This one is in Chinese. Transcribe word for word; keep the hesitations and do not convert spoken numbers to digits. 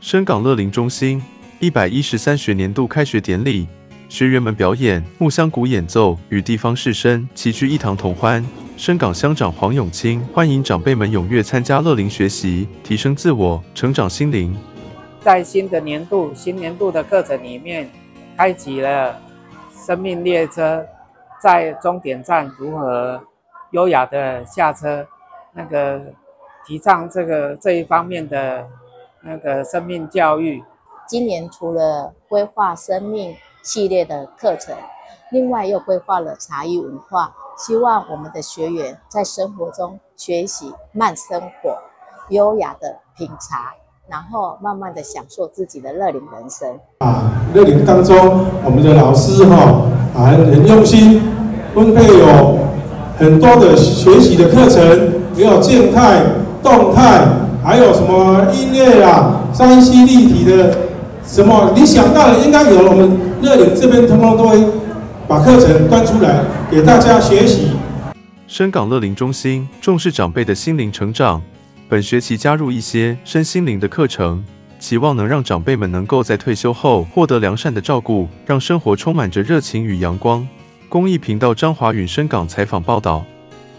深港乐龄中心一百一十三学年度开学典礼，学员们表演木箱鼓演奏，与地方士绅齐聚一堂同欢。深港乡长黄永清欢迎长辈们踊跃参加乐龄学习，提升自我，成长心灵。 在新的年度、新年度的课程里面，开启了生命列车，在终点站如何优雅的下车，那个提倡这个这一方面的那个生命教育。 今年除了规划生命系列的课程，另外又规划了茶艺文化，希望我们的学员在生活中学习慢生活，优雅的品茶，然后慢慢的享受自己的乐龄人生。 啊，乐龄当中，我们的老师哈、哦、啊很用心分配有很多的学习的课程，也有静态、动态，还有什么音乐啊、三 C 立体的。什么？你想到的应该有，我们乐龄这边通通都会把课程端出来给大家学习。 深港乐龄中心重视长辈的心灵成长，本学期加入一些身心灵的课程，期望能让长辈们能够在退休后获得良善的照顾，让生活充满着热情与阳光。公益频道张华允深港采访报道。